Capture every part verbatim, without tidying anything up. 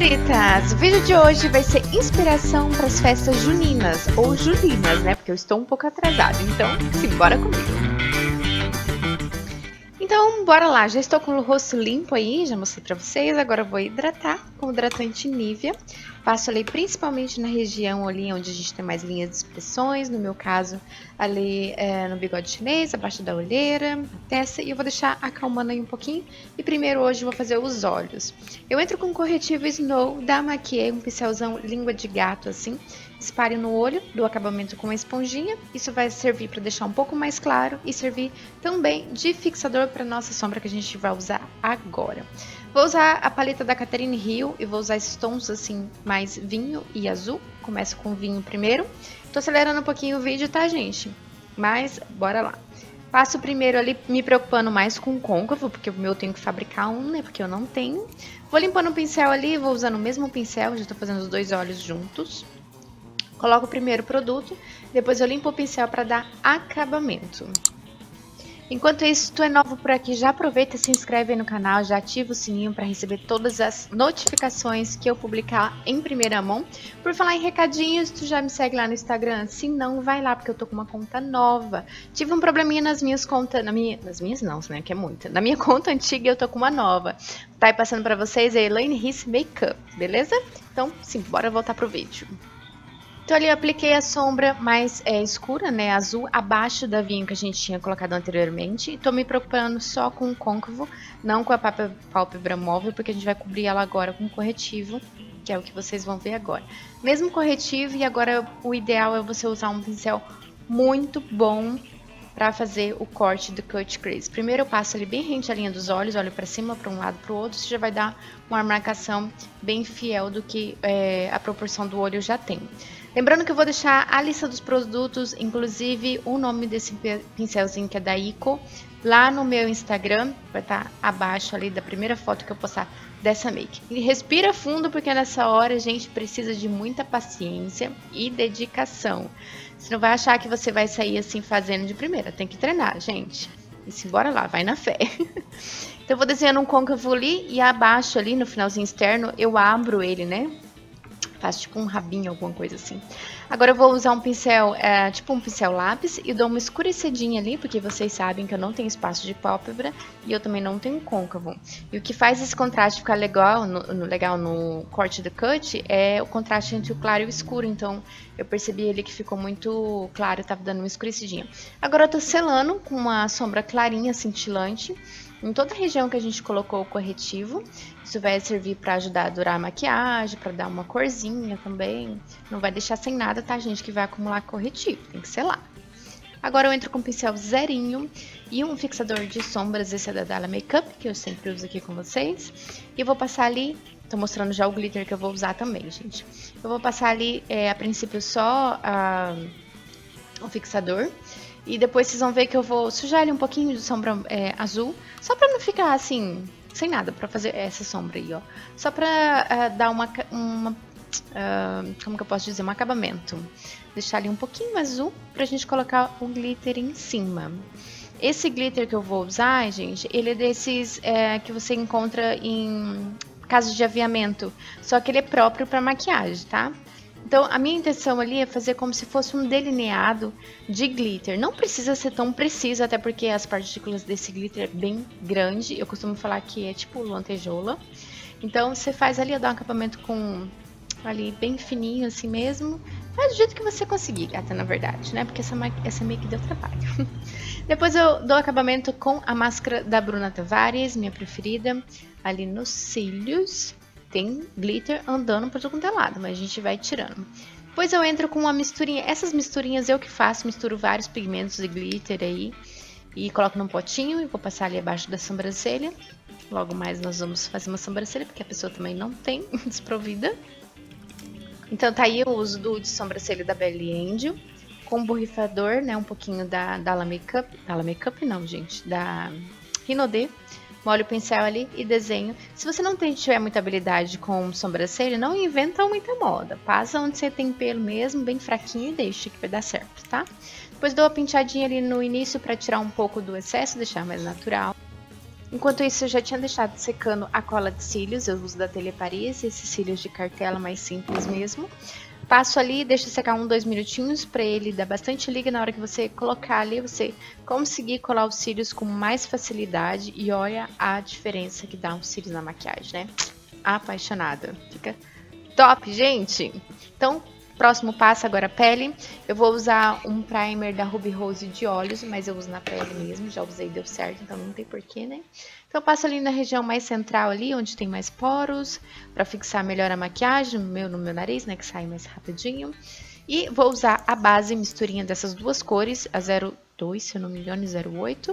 Senhoritas, o vídeo de hoje vai ser inspiração para as festas juninas, ou julinas, né? Porque eu estou um pouco atrasada, então simbora comigo. Então, bora lá, já estou com o rosto limpo aí, já mostrei pra vocês, agora eu vou hidratar com o hidratante Nivea. Passo ali principalmente na região ali onde a gente tem mais linhas de expressões, no meu caso ali é, no bigode chinês, abaixo da olheira, na testa, e eu vou deixar acalmando aí um pouquinho. E primeiro hoje eu vou fazer os olhos. Eu entro com o corretivo Snow da Maquiê, um pincelzão língua de gato assim, espalho no olho, do acabamento com uma esponjinha. Isso vai servir para deixar um pouco mais claro e servir também de fixador para nossa sombra que a gente vai usar agora. Vou usar a paleta da Catherine Hill e vou usar esses tons assim, mais vinho e azul. Começo com vinho primeiro. Tô acelerando um pouquinho o vídeo, tá, gente? Mas, bora lá. Passo primeiro ali, me preocupando mais com o côncavo, porque o meu eu tenho que fabricar um, né? Porque eu não tenho. Vou limpando o pincel ali, vou usando o mesmo pincel, já tô fazendo os dois olhos juntos. Coloco o primeiro produto, depois eu limpo o pincel para dar acabamento. Enquanto isso, se tu é novo por aqui, já aproveita e se inscreve aí no canal, já ativa o sininho para receber todas as notificações que eu publicar em primeira mão. Por falar em recadinhos, tu já me segue lá no Instagram? Se não, vai lá, porque eu tô com uma conta nova. Tive um probleminha nas minhas contas, na minha, nas minhas não, né, que é muita. Na minha conta antiga eu tô com uma nova. Tá aí passando para vocês, é Elaine Rice Makeup, beleza? Então, sim, bora voltar pro vídeo. Então ali eu apliquei a sombra mais é, escura, né, azul, abaixo da vinho que a gente tinha colocado anteriormente. E tô me preocupando só com o côncavo, não com a pálpebra móvel, porque a gente vai cobrir ela agora com corretivo, que é o que vocês vão ver agora. Mesmo corretivo, e agora o ideal é você usar um pincel muito bom para fazer o corte do cut crease. Primeiro eu passo ali bem rente à linha dos olhos, olho para cima, para um lado, para o outro. Isso já vai dar uma marcação bem fiel do que é, a proporção do olho já tem. Lembrando que eu vou deixar a lista dos produtos, inclusive o nome desse pincelzinho que é da Ico, lá no meu Instagram, vai estar abaixo ali da primeira foto que eu postar dessa make. E respira fundo, porque nessa hora a gente precisa de muita paciência e dedicação. Você não vai achar que você vai sair assim fazendo de primeira, tem que treinar, gente. E se bora lá, vai na fé. Então eu vou desenhando um côncavo ali e abaixo ali no finalzinho externo eu abro ele, né? Faço tipo um rabinho, alguma coisa assim. Agora eu vou usar um pincel, é, tipo um pincel lápis, e dou uma escurecidinha ali, porque vocês sabem que eu não tenho espaço de pálpebra e eu também não tenho côncavo. E o que faz esse contraste ficar legal no, no, legal no corte do cut é o contraste entre o claro e o escuro. Então eu percebi ali que ficou muito claro, tava dando uma escurecidinha. Agora eu tô selando com uma sombra clarinha, cintilante, em toda a região que a gente colocou o corretivo. Isso vai servir para ajudar a durar a maquiagem, para dar uma corzinha também. Não vai deixar sem nada, tá, gente? Que vai acumular corretivo, tem que selar. Agora eu entro com um pincel zerinho e um fixador de sombras, esse é da Dalla Makeup, que eu sempre uso aqui com vocês. E eu vou passar ali, tô mostrando já o glitter que eu vou usar também, gente. Eu vou passar ali, é, a princípio, só a, o fixador. E depois vocês vão ver que eu vou sujar ele um pouquinho de sombra é, azul, só pra não ficar assim, sem nada, pra fazer essa sombra aí, ó. Só pra uh, dar uma, uma uh, como que eu posso dizer, um acabamento. Deixar ali um pouquinho azul pra gente colocar o glitter em cima. Esse glitter que eu vou usar, gente, ele é desses é, que você encontra em casos de aviamento, só que ele é próprio pra maquiagem, tá? Então, a minha intenção ali é fazer como se fosse um delineado de glitter. Não precisa ser tão preciso, até porque as partículas desse glitter é bem grande. Eu costumo falar que é tipo lantejoula. Então, você faz ali, dá um acabamento com ali bem fininho assim mesmo. Faz do jeito que você conseguir, gata, na verdade, né? Porque essa, essa make deu trabalho. Depois eu dou acabamento com a máscara da Bruna Tavares, minha preferida, ali nos cílios. Tem glitter andando por todo quanto é lado, mas a gente vai tirando. Depois eu entro com uma misturinha. Essas misturinhas eu que faço, misturo vários pigmentos de glitter aí. E coloco num potinho e vou passar ali abaixo da sobrancelha. Logo mais nós vamos fazer uma sobrancelha, porque a pessoa também não tem desprovida. Então tá aí o uso do de sobrancelha da Belly Angel. Com borrifador, né, um pouquinho da Dalla Makeup. Dalla Makeup não, gente, da Rinodê. Molho o pincel ali e desenho. Se você não tem, tiver muita habilidade com sobrancelha, não inventa muita moda. Passa onde você tem pelo mesmo, bem fraquinho, e deixa que vai dar certo, tá? Depois dou uma pinchadinha ali no início para tirar um pouco do excesso, deixar mais natural. Enquanto isso, eu já tinha deixado secando a cola de cílios, eu uso da Ateliê Paris, esses cílios de cartela mais simples mesmo. Passo ali, deixo secar um, dois minutinhos para ele dar bastante liga. Na hora que você colocar ali, você conseguir colar os cílios com mais facilidade. E olha a diferença que dá os cílios na maquiagem, né? Apaixonada. Fica top, gente! Então, próximo passo agora a pele. Eu vou usar um primer da Ruby Rose de olhos, mas eu uso na pele mesmo. Já usei e deu certo, então não tem porquê, né? Então eu passo ali na região mais central ali, onde tem mais poros, para fixar melhor a maquiagem, no meu, no meu nariz, né, que sai mais rapidinho. E vou usar a base, misturinha dessas duas cores, a zero dois, se eu não me engano, e zero oito,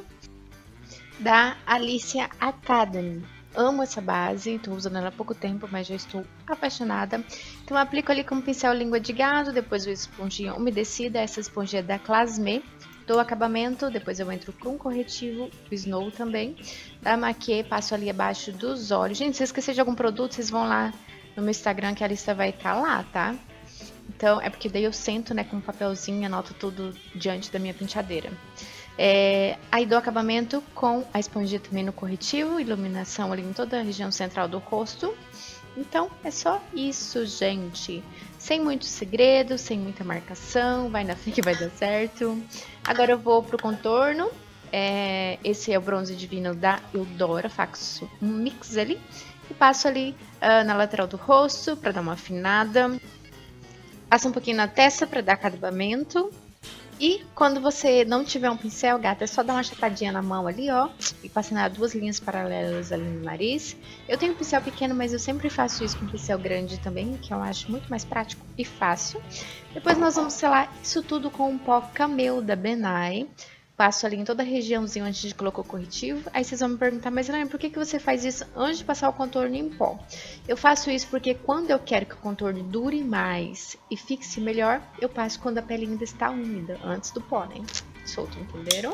da Alicia Academy. Amo essa base, estou usando ela há pouco tempo, mas já estou apaixonada. Então eu aplico ali com o pincel língua de gato, depois o esponjinha umedecida, essa esponjinha da Classme. Dou acabamento, depois eu entro com corretivo, o Snow também. Da Maquet, passo ali abaixo dos olhos. Gente, se eu esquecer de algum produto, vocês vão lá no meu Instagram que a lista vai estar lá, tá? Então, é porque daí eu sento, né, com um papelzinho, anoto tudo diante da minha penteadeira. É, aí dou acabamento com a esponjinha também no corretivo, iluminação ali em toda a região central do rosto. Então, é só isso, gente. Sem muito segredo, sem muita marcação, vai na fé que vai dar certo. Agora eu vou pro contorno. É, esse é o bronze divino da Eudora, faço um mix ali. E passo ali uh, na lateral do rosto para dar uma afinada. Passo um pouquinho na testa para dar acabamento. E quando você não tiver um pincel, gata, é só dar uma chapadinha na mão ali, ó, e passar duas linhas paralelas ali no nariz. Eu tenho um pincel pequeno, mas eu sempre faço isso com um pincel grande também, que eu acho muito mais prático e fácil. Depois nós vamos selar isso tudo com um pó Camel da Benai. Passo ali em toda a regiãozinha onde a gente colocou o corretivo. Aí vocês vão me perguntar, mas Elaine, por que, que você faz isso antes de passar o contorno em pó? Eu faço isso porque quando eu quero que o contorno dure mais e fixe melhor, eu passo quando a pele ainda está úmida, antes do pó, né? Solto, entenderam?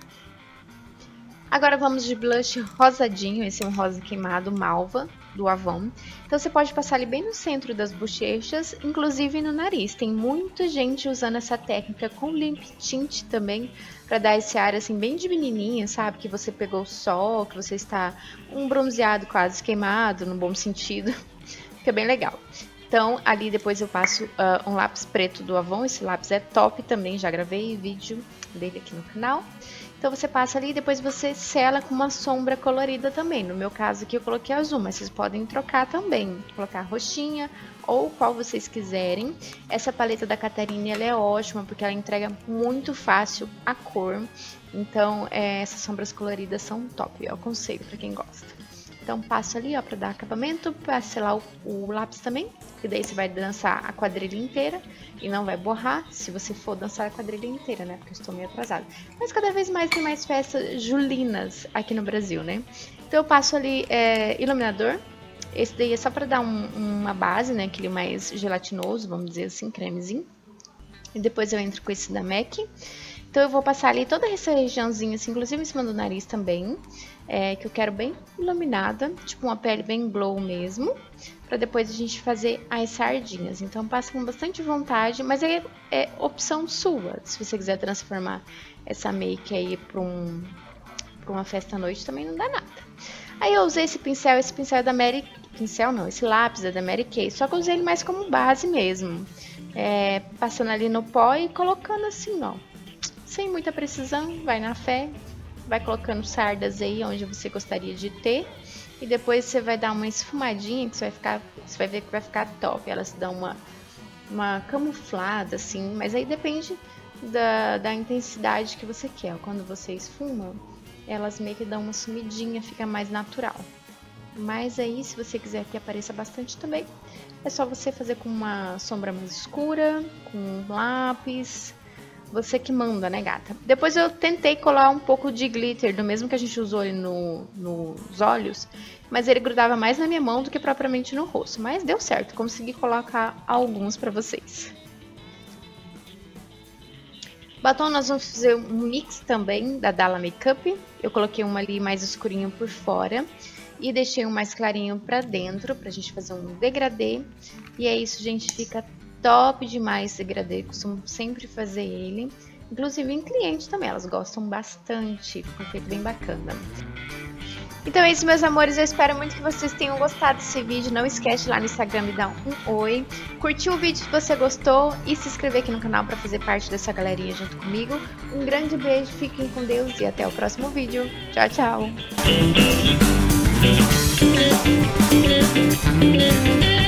Agora vamos de blush rosadinho, esse é um rosa queimado malva do Avon. Então você pode passar ali bem no centro das bochechas, inclusive no nariz. Tem muita gente usando essa técnica com lip tint também, para dar esse ar assim bem de menininha, sabe? Que você pegou o sol, que você está um bronzeado quase queimado, no bom sentido. Fica bem legal. Então ali depois eu passo uh, um lápis preto do Avon, esse lápis é top também, já gravei vídeo dele aqui no canal. Então você passa ali e depois você sela com uma sombra colorida também. No meu caso aqui eu coloquei azul, mas vocês podem trocar também. Colocar roxinha ou qual vocês quiserem. Essa paleta da Catarina ela é ótima porque ela entrega muito fácil a cor. Então é, essas sombras coloridas são top, eu aconselho para quem gosta. Então passo ali ó para dar acabamento, para selar o, o lápis também. Que daí você vai dançar a quadrilha inteira e não vai borrar se você for dançar a quadrilha inteira, né? Porque eu estou meio atrasada. Mas cada vez mais tem mais festas julinas aqui no Brasil, né? Então eu passo ali é, iluminador. Esse daí é só para dar um, uma base, né? Aquele mais gelatinoso, vamos dizer assim, cremezinho. E depois eu entro com esse da MAC. Então eu vou passar ali toda essa regiãozinha, assim, inclusive em cima do nariz também. É, que eu quero bem iluminada, tipo uma pele bem glow mesmo, para depois a gente fazer as sardinhas. Então passa com bastante vontade, mas é, é opção sua, se você quiser transformar essa make aí para um, para uma festa à noite também não dá nada. Aí eu usei esse pincel, esse pincel é da Mary, pincel não, esse lápis é da Mary Kay, só que eu usei ele mais como base mesmo, é, passando ali no pó e colocando assim, ó, sem muita precisão, vai na fé. Vai colocando sardas aí onde você gostaria de ter. E depois você vai dar uma esfumadinha que você vai ficar, você vai ver que vai ficar top. Elas dão uma, uma camuflada assim, mas aí depende da, da intensidade que você quer. Quando você esfuma, elas meio que dão uma sumidinha, fica mais natural. Mas aí, se você quiser que apareça bastante também, é só você fazer com uma sombra mais escura, com um lápis. Você que manda, né, gata? Depois eu tentei colar um pouco de glitter, do mesmo que a gente usou ali no, nos olhos, mas ele grudava mais na minha mão do que propriamente no rosto. Mas deu certo, consegui colocar alguns pra vocês. Batom nós vamos fazer um mix também da Dalla Makeup. Eu coloquei uma ali mais escurinho por fora e deixei um mais clarinho pra dentro, pra gente fazer um degradê. E é isso, gente, fica top demais esse degradê, costumo sempre fazer ele. Inclusive em cliente também, elas gostam bastante, fica um efeito bem bacana. Então é isso, meus amores, eu espero muito que vocês tenham gostado desse vídeo. Não esquece lá no Instagram de dar um oi, curtir o vídeo se você gostou e se inscrever aqui no canal para fazer parte dessa galerinha junto comigo. Um grande beijo, fiquem com Deus e até o próximo vídeo. Tchau, tchau!